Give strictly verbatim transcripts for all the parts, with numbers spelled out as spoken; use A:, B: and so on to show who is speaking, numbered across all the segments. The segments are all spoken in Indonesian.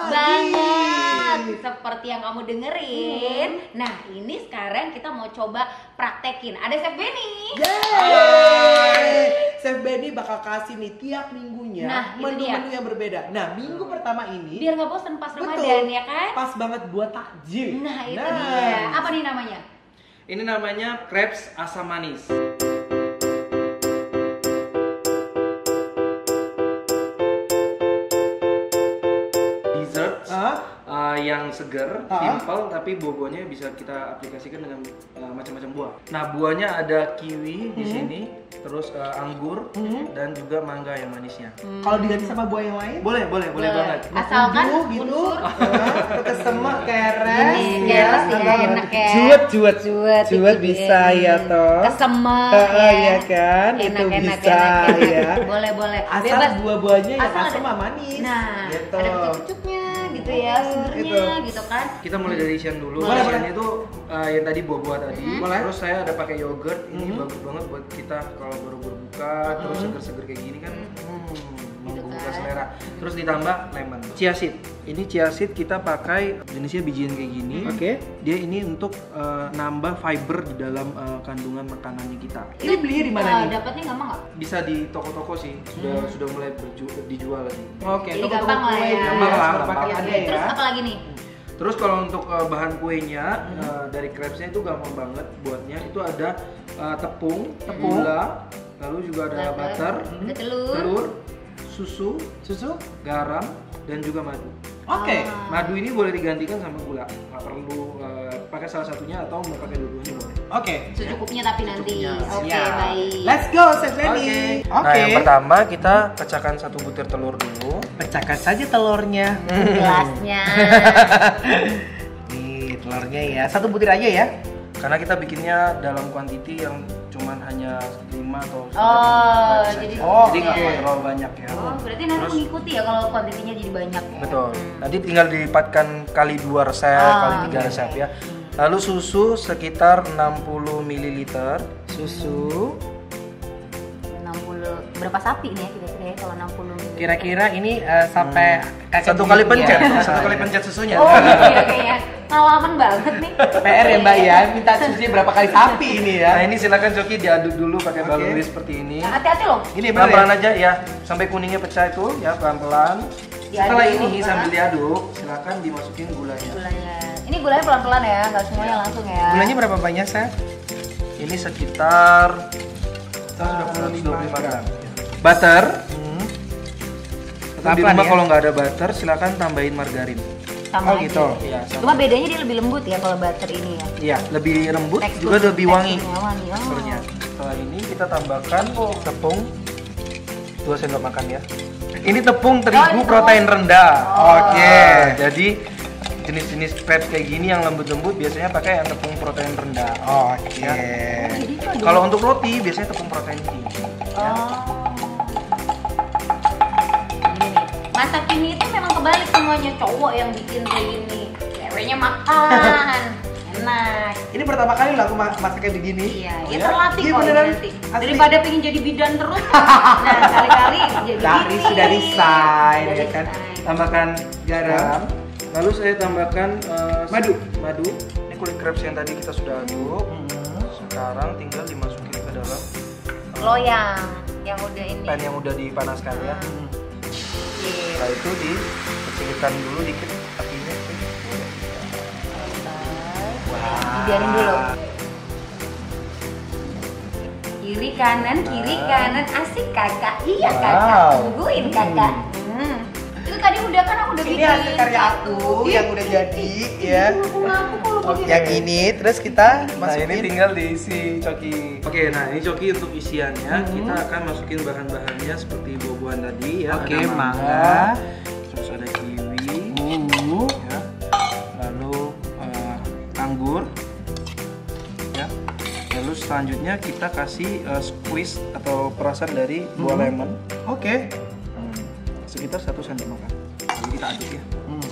A: pagi.
B: Banget. Seperti yang kamu dengerin. Hmm. Nah, ini sekarang kita mau coba praktekin. Ada Chef Benny.
A: Yeay. Chef Benny bakal kasih nih tiap minggunya
B: nah,
A: menu-menu yang berbeda. Nah, minggu pertama ini
B: biar nggak bosan pas Ramadan ya kan?
A: Pas banget buat takjil.
B: Nah, itu nah. dia. Apa nih namanya?
C: Ini namanya crepes asam manis. Dessert uh? uh, yang segar, uh? simple, tapi buah-buahnya bisa kita aplikasikan dengan uh, macam-macam buah. Nah, buahnya ada kiwi di hmm. sini, terus uh, anggur hmm. dan juga mangga yang manisnya.
A: Hmm. Kalau diganti sama buah yang lain?
C: Boleh, boleh, boleh
B: boleh
C: banget.
B: Asalkan
A: gitu, atau semak, keres,
B: ya, ya, enak ya.
A: Juet, juet,
B: juet,
A: juet bisa ya toh.
B: Kesemak,
A: uh, ya. ya kan, enak, itu enak, bisa enak, enak. ya.
B: Boleh, boleh.
A: Asal
B: bebas
A: buah-buahnya yang
B: asal
A: asam manis.
B: Nah,
A: gitu.
B: ada pucuk-pucuknya gitu ya, segernya gitu. gitu kan.
C: Kita mulai dari isian dulu.
A: Boleh,
C: isian itu uh, yang tadi buah-buah tadi.
B: Hmm.
C: Boleh. Terus saya ada pakai yogurt. Ini
A: hmm.
C: bagus banget buat kita kalau baru berbuka, hmm. terus seger-seger kayak gini kan. Hmm. Membuka selera. Terus ditambah lemon. Chia seed. Ini chia seed kita pakai jenisnya bijian kayak gini.
A: Oke. Okay.
C: Dia ini untuk uh, nambah fiber di dalam uh, kandungan makanannya kita.
A: Ini belinya di mana
B: uh,
A: nih?
B: Dapatnya gampang nggak?
C: Bisa di toko-toko sih. Sudah hmm. sudah mulai berju- dijual lagi.
A: Oke.
B: Jadi gampang lah ya.
C: Gampang lah.
A: Pakai ada ya.
B: Terus apa lagi nih?
C: Terus kalau untuk uh, bahan kuenya hmm. uh, dari crepesnya itu gampang banget buatnya. Itu ada uh, tepung, tepung, gula, lalu juga ada butter, butter
B: hmm. telur,
C: telur, susu,
A: susu,
C: garam, dan juga madu.
A: Oke. Okay.
B: Ah.
C: Madu ini boleh digantikan sama gula. Nggak perlu uh, pakai salah satunya atau mau pakai dua-duanya boleh.
A: Oke. Okay.
B: Secukupnya tapi nanti. Oke,
A: okay,
B: baik.
A: Let's go, Chef Benny. Oke.
C: Okay. Okay. Nah, yang pertama kita pecahkan satu butir telur dulu.
A: Pecahkan saja telurnya.
B: Gelasnya.
A: Nih, telurnya ya. Satu butir aja ya.
C: Karena kita bikinnya dalam kuantiti yang cuman hanya lima atau
B: oh, jadi
A: oh,
C: jadi nggak
B: okay.
C: terlalu banyak ya.
B: Oh, berarti nanti
C: Terus,
B: mengikuti ya kalau kuantitinya jadi banyak ya.
C: Betul.
B: Hmm.
C: Nanti tinggal dilipatkan kali dua resep,
B: oh,
C: kali tiga okay. resep ya. Lalu susu sekitar enam puluh mililiter.
A: Susu
B: enam puluh berapa sapi nih ya kira-kira ya kalau enam puluh mililiter?
A: Kira-kira ini uh, sampai
C: hmm. satu kali pencet, ya. satu kali pencet susunya.
B: Oh, iya kayaknya pengalaman banget nih.
A: P R ya Mbak ya, minta susunya berapa kali sapi ini ya.
C: Nah, ini silakan Coki diaduk dulu pakai
A: okay.
C: baluri seperti ini.
B: Nah, hati-hati loh.
C: Ini pelan-pelan aja ya, sampai kuningnya pecah itu ya pelan-pelan. Setelah
B: Diaduk,
C: ini
B: kan?
C: sambil diaduk, silakan dimasukin gulanya.
B: Gulanya. Ini gulanya pelan-pelan ya, nggak semuanya langsung ya.
A: Gulanya berapa banyak, Chef?
C: Ini sekitar seratus dua puluh lima gram. Butter. Hmm. Tetap di rumah ya? Kalau nggak ada butter, silakan tambahin margarin.
B: Sama
A: oh gitu.
C: Ya,
B: cuma bedanya dia lebih lembut ya kalau butter ini ya.
C: Iya, lebih lembut
B: tekstur,
C: juga lebih wangi.
B: wangi. Oh.
C: Teksturnya. Setelah ini kita tambahkan tepung dua sendok makan ya. Ini tepung terigu oh, protein rendah.
A: Oh.
C: Oke. Okay. Jadi jenis-jenis crepes kayak gini yang lembut-lembut biasanya pakai yang tepung protein rendah.
A: Oh, oke. Okay.
C: Ya. Oh, kalau untuk roti biasanya tepung protein tinggi.
B: Oh. Ya. Masa kini itu memang kebalik semuanya, cowok yang bikin kayak gini, ceweknya makan. Enak.
A: Ini pertama kali lah aku masak kayak begini.
B: Iya, ya terlatih
A: iya,
B: kok
A: beneran.
B: nanti. Daripada pengen jadi bidan terus. Nah, kali-kali jadi
A: dari
B: gini.
A: sudah desain ya kan.
C: Tambahkan garam. Lalu saya tambahkan uh, madu. Madu. Ini kulit crepes yang tadi kita sudah aduk. Hmm. Sekarang tinggal dimasukin ke dalam
B: uh, loyang yang udah ini.
C: Pan yang udah dipanaskan hmm. ya. Hmm.
B: Yeah.
C: Setelah itu dikecilkan dulu dikit apinya.
B: Dibiarin dulu. Kiri kanan, kiri kanan, asik kakak. Iya kakak, tungguin kakak. Hmm. Itu tadi udah kan aku udah bikin.
A: Ini hasil karya aku yang udah jadi ya.
B: Oke.
A: Yang ini terus kita
C: masukin. Nah ini tinggal diisi Coki. Oke, nah ini Coki untuk isiannya. Hmm. Kita akan masukin bahan-bahannya seperti buah-buahan tadi ya.
A: Oke,
C: ada
A: mangga.
C: Terus ada kiwi.
A: Uh.
C: Ya. Lalu uh, anggur. Ya. Lalu selanjutnya kita kasih uh, squeeze atau perasan dari buah hmm. lemon.
A: Oke. Okay.
C: Hmm. Sekitar satu sendok makan. Lalu kita aduk ya. Hmm.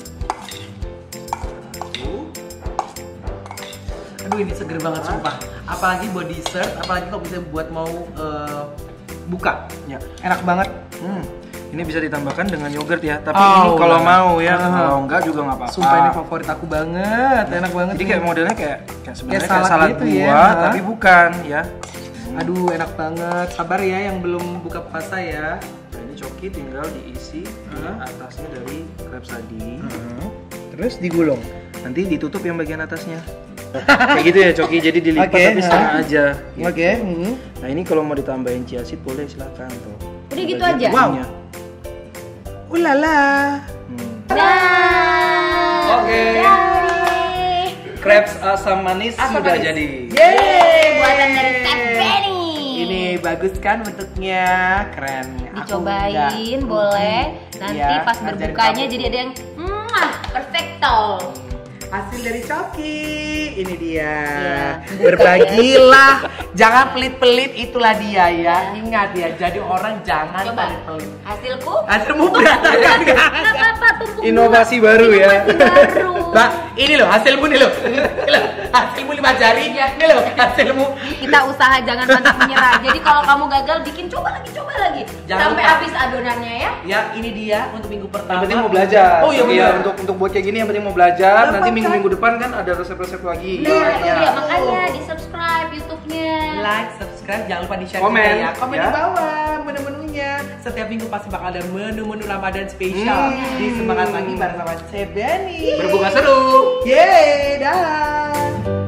A: Aduh ini seger banget sumpah. Apalagi buat dessert, apalagi kalau bisa buat mau uh, buka.
C: Ya.
A: Enak banget.
C: Hmm. Ini bisa ditambahkan dengan yogurt ya, tapi
A: Oh,
C: ini kalau
A: nah.
C: mau ya,
A: Uh-huh.
C: kalau enggak juga nggak apa-apa.
A: Sumpah ini favorit aku banget, enak banget.
C: Jadi
A: nih.
C: kayak modelnya kayak, kayak sebenarnya
A: Kayak
C: kayak
A: salad
C: salad
A: gitu
C: buah,
A: ya, ha?
C: tapi bukan ya.
A: Aduh enak banget, sabar ya yang belum buka puasa ya.
C: Nah, ini coki tinggal diisi di
A: Hah?
C: atasnya dari crepes tadi.
A: Terus digulung.
C: Nanti ditutup yang bagian atasnya. Kayak gitu ya coki, jadi dilipat
A: Oke,
C: tapi setengah
A: ha?
C: aja.
A: Oke.
C: gitu.
A: hmm.
C: Nah ini kalau mau ditambahin chia seed boleh silakan tuh.
B: Udah gitu
C: Bagian
B: aja?
C: ujungnya.
A: Ulala.
C: Hmm.
B: Dah.
C: Oke.
B: Jadi.
C: Crepes asam manis
A: Asam
C: sudah
A: manis.
C: jadi.
A: Yeay.
B: Buatan dari Chef Benny.
A: Ini bagus kan bentuknya, keren. Aku
B: Dicobain
A: enggak.
B: boleh. Nanti
A: Iya,
B: pas
A: ngajarin
B: berbukanya
A: kamu.
B: jadi ada yang mwah, perfecto.
A: Hasil dari coki, ini dia.
B: Iya.
A: Berbagilah, jangan pelit-pelit, itulah dia ya. Ingat ya, jadi orang jangan
B: Coba.
A: pelit-pelit.
B: Hasilku
A: Hasilmu berantakan
B: nggak apa-apa, tumpuk
C: Inovasi
B: bunga.
C: baru ya.
B: Inovasi baru.
A: Mbak, ini loh hasilmu nih loh. Ini loh, hasilmu lima jari. Ini loh hasilmu.
B: Kita usaha jangan pantang menyerah. Jadi kalau kamu gagal bikin coba lagi, coba lagi.
A: Jangan
B: Sampai
A: lupa.
B: habis adonannya ya.
A: Ya, ini dia untuk minggu
C: Yang
A: pertama.
C: penting mau belajar.
A: Oh iya,
C: Iya,
A: benar.
C: untuk untuk buat kayak gini yang penting mau belajar.
A: Gampang,
C: Nanti
A: kan?
C: minggu-minggu depan kan ada resep-resep lagi.
B: Nah, itu
A: iya.
B: dia makanya di subscribe YouTube-nya.
A: Like, subscribe, jangan lupa di share
C: Komen,
A: juga ya. Komen
C: ya.
A: di bawah menu-menunya. Setiap minggu pasti bakal ada menu-menu Ramadan spesial
C: Hmm.
A: di Semangat Pagi bareng sama Chef Benny.
C: Berbuka seru.
A: Yeay, dah.